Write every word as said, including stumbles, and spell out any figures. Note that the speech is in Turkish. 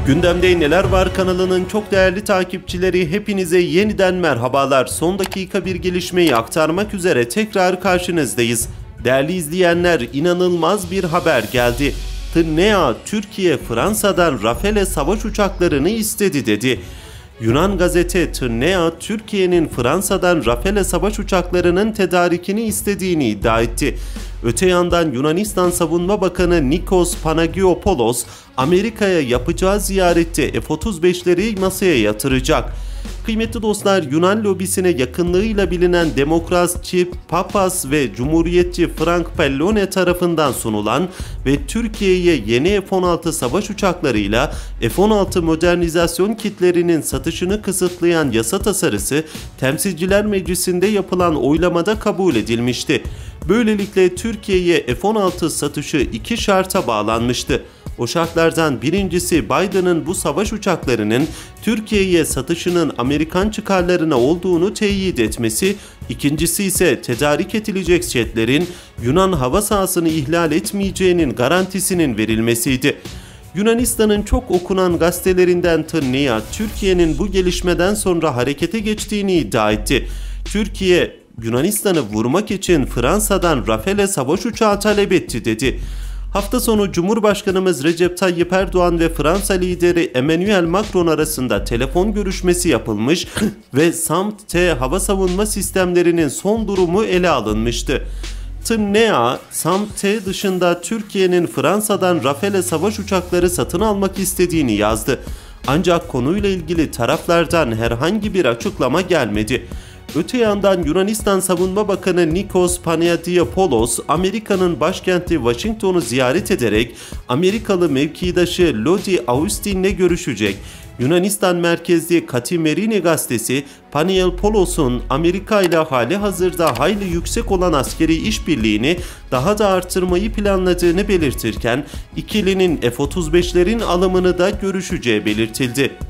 Gündemde Neler Var kanalının çok değerli takipçileri, hepinize yeniden merhabalar. Son dakika bir gelişmeyi aktarmak üzere tekrar karşınızdayız. Değerli izleyenler, inanılmaz bir haber geldi. T N A, Türkiye Fransa'dan Rafale savaş uçaklarını istedi dedi. Yunan gazete T N A, Türkiye'nin Fransa'dan Rafale savaş uçaklarının tedarikini istediğini iddia etti. Öte yandan Yunanistan Savunma Bakanı Nikos Panagiopoulos, Amerika'ya yapacağı ziyarette F otuz beşleri masaya yatıracak. Kıymetli dostlar, Yunan lobisine yakınlığıyla bilinen demokratçı Papas ve Cumhuriyetçi Frank Pallone tarafından sunulan ve Türkiye'ye yeni F on altı savaş uçaklarıyla F on altı modernizasyon kitlerinin satışını kısıtlayan yasa tasarısı Temsilciler Meclisi'nde yapılan oylamada kabul edilmişti. Böylelikle Türkiye'ye F on altı satışı iki şarta bağlanmıştı. O şartlardan birincisi, Biden'ın bu savaş uçaklarının Türkiye'ye satışının Amerikan çıkarlarına olduğunu teyit etmesi, ikincisi ise tedarik edilecek jetlerin Yunan hava sahasını ihlal etmeyeceğinin garantisinin verilmesiydi. Yunanistan'ın çok okunan gazetelerinden T N A, Türkiye'nin bu gelişmeden sonra harekete geçtiğini iddia etti. Türkiye, Yunanistan'ı vurmak için Fransa'dan Rafale savaş uçağı talep etti dedi. Hafta sonu Cumhurbaşkanımız Recep Tayyip Erdoğan ve Fransa lideri Emmanuel Macron arasında telefon görüşmesi yapılmış ve SAMP-T hava savunma sistemlerinin son durumu ele alınmıştı. T N A, SAMP-T dışında Türkiye'nin Fransa'dan Rafale savaş uçakları satın almak istediğini yazdı. Ancak konuyla ilgili taraflardan herhangi bir açıklama gelmedi. Öte yandan Yunanistan Savunma Bakanı Nikos Panagiopoulos, Amerika'nın başkenti Washington'u ziyaret ederek Amerikalı mevkidaşı Lodi Austin'le görüşecek. Yunanistan merkezli Katimerini gazetesi, Panagiopoulos,'un Amerika ile hali hazırda hayli yüksek olan askeri işbirliğini daha da artırmayı planladığını belirtirken, ikilinin F otuz beşlerin alımını da görüşeceği belirtildi.